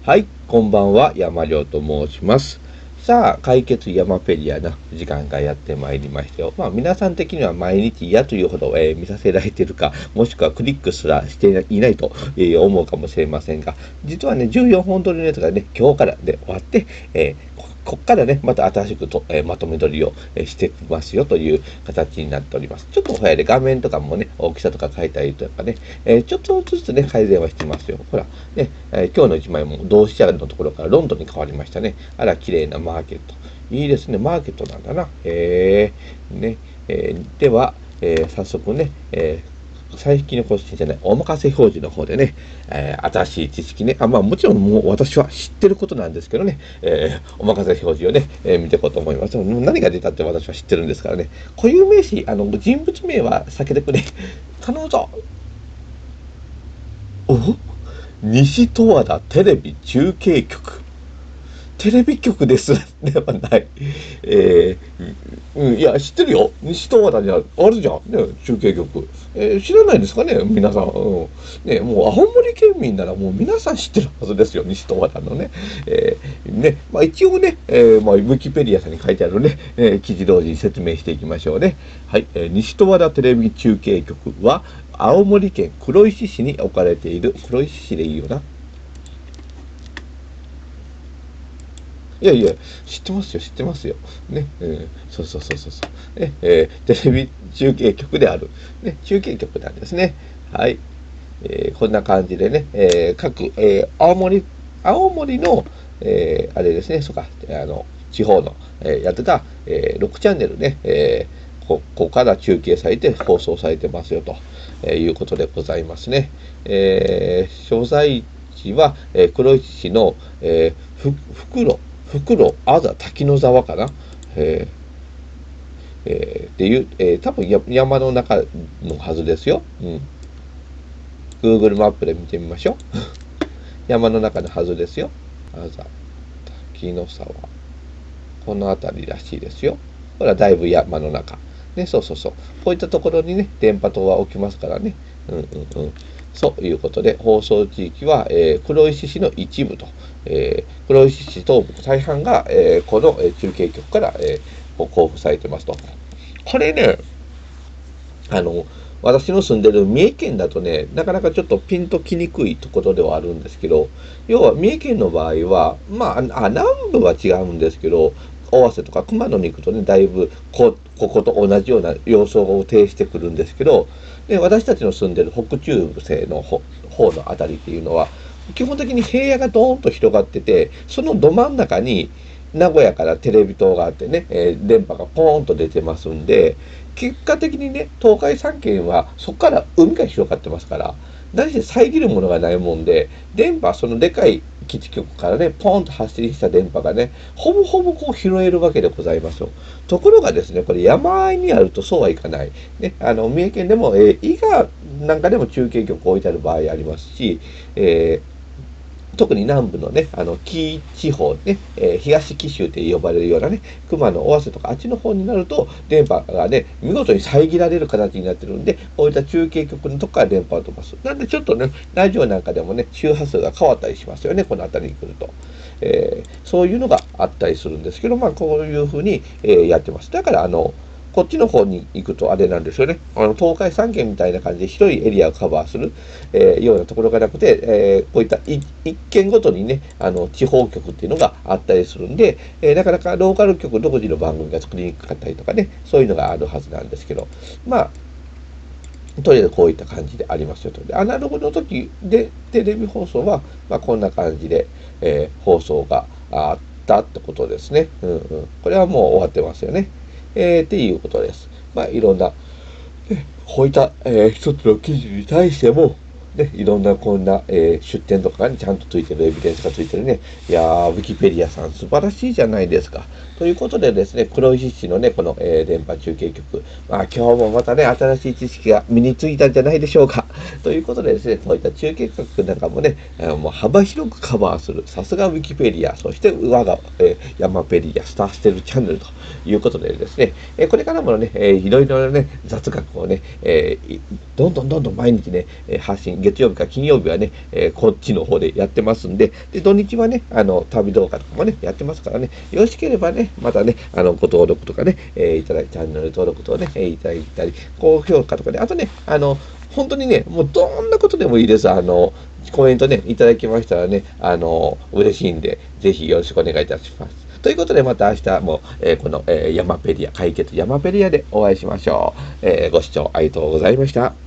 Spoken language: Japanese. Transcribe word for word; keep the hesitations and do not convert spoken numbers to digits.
はい、こんばんは、山亮と申します。さあ、解決山ペリアの時間がやってまいりましたよ。まあ、皆さん的には毎日嫌というほど、えー見させられているか、もしくはクリックすらしていないと、えー思うかもしれませんが、実はね、じゅうよんほん撮りのやつがね、今日からで終わって、えーここっからね、また新しくと、えーまとめ撮りを、えーしてきますよという形になっております。ちょっとほやで画面とかもね、大きさとか変えたりとかね、えーちょっとずつね、改善はしてますよ。ほら、ね、えー今日の一枚も同志社のところからロンドンに変わりましたね。あら、綺麗なマーケット。いいですね、マーケットなんだな。へえ、ね、えーでは、えー早速ね、えー最近の更新じゃない、お任せ表示の方でね、えー新しい知識ね、あ、まあもちろんもう私は知ってることなんですけどね、えーお任せ表示をね、えー見ていこうと思います。何が出たって私は知ってるんですからね。固有名詞、あの、人物名は避けてくれ。頼むぞ。お西十和田テレビ中継局。テレビ局ですではない。えー、うん、いや、知ってるよ。西十和田にある、あるじゃん。ね、中継局。えー知らないですかね、皆さん。うん。ね、もう青森県民ならもう皆さん知ってるはずですよ、西十和田のね。えーね、まあ一応ね、えーまあ、ウィキペディアさんに書いてあるね、えー記事同時に説明していきましょうね。はい、えー西十和田テレビ中継局は、青森県黒石市に置かれている、黒石市でいいよな。いやいや、知ってますよ、知ってますよ。ね、うん、そうそうそうそうそう。ね、えーテレビ中継局である。ね、中継局なんですね。はい。えーこんな感じでね、えー各、えー青森、青森の、えーあれですね、そうか、あの、地方の、えーやってた、えーろくチャンネルね、えーこここから中継されて放送されてますよと、えーいうことでございますね。えー所在地は、えー黒石市の、えーふ袋、袋、あざ、滝野沢かな。えーえーっていう、えー多分や山の中のはずですよ。うん。Google マップで見てみましょう。山の中のはずですよ。あざ、滝の沢。この辺りらしいですよ。ほら、だいぶ山の中。ね、そうそうそう。こういったところにね、電波塔は置きますからね。うんうんうん。そういうことで、放送地域は、えー黒石市の一部と、えー黒石市東部大半が、えーこの、えー中継局から、えー交付されてますと。これね、あの、私の住んでる三重県だとね、なかなかちょっとピンときにくいところではあるんですけど、要は三重県の場合は、まあ、あ南部は違うんですけど、尾鷲とか熊野に行くとね、だいぶこ、ここと同じような様相を呈してくるんですけど、で私たちの住んでる北中西の方のあたりっていうのは、基本的に平野がドーンと広がってて、そのど真ん中に名古屋からテレビ塔があってね、えー電波がポーンと出てますんで、結果的にね、東海三県はそこから海が広がってますから、何せ遮るものがないもんで、電波、そのでかい基地局からね、ポーンと発信した電波がね、ほぼほぼこう拾えるわけでございますよ。ところがですね、これ山あいにあるとそうはいかない。ね、あの、三重県でも、えー、伊賀なんかでも中継局置いてある場合ありますし、えー特に南部のね、あの、紀伊地方ね、えー東紀州って呼ばれるようなね、熊野、尾鷲とかあっちの方になると、電波がね、見事に遮られる形になってるんで、こういった中継局のとこから電波を飛ばす。なんでちょっとね、ラジオなんかでもね、周波数が変わったりしますよね、この辺りに来ると。えーそういうのがあったりするんですけど、まあ、こういうふうに、えーやってます。だから、あの、こっちの方に行くとあれなんですよね。あの東海三県みたいな感じで広いエリアをカバーする、えーようなところがなくて、えーこういったい一県ごとにね、あの地方局っていうのがあったりするんで、えーなかなかローカル局独自の番組が作りにくかったりとかね、そういうのがあるはずなんですけど、まあ、とりあえずこういった感じでありますよと。で、アナログの時でテレビ放送は、まあ、こんな感じで、えー放送があったってことですね。うんうん。これはもう終わってますよね。えー、っていうことです。まあ、いろんな、ねこういった、えー一つの記事に対しても、ね、いろんなこんな、えー出典とかにちゃんとついてるエビデンスがついてるね。いやー、ウィキペディアさん素晴らしいじゃないですか。ということでですね、黒石市のね、この、えー電波中継局。まあ今日もまたね、新しい知識が身についたんじゃないでしょうか。ということでですね、こういった中継局なんかもね、えーもう幅広くカバーする。さすがウィキペディア、そして我が、えーヤマペディア、スターステルチャンネルということでですね、えーこれからもね、えーいろいろなね、雑学をね、えーいどんどんどんどん毎日ね、えー発信、 月曜日か金曜日はね、えー、こっちの方でやってますんで、で、土日はね、あの、旅動画とかもね、やってますからね、よろしければね、またね、あの、ご登録とかね、えー、いただいて、チャンネル登録とね、えー、いただいたり、高評価とかね、あとね、あの、本当にね、もうどんなことでもいいです。あの、コメントね、いただきましたらね、あの、嬉しいんで、ぜひよろしくお願いいたします。ということで、また明日も、えー、この、えー、ヤマペディア、解決ヤマペディアでお会いしましょう。えー、ご視聴ありがとうございました。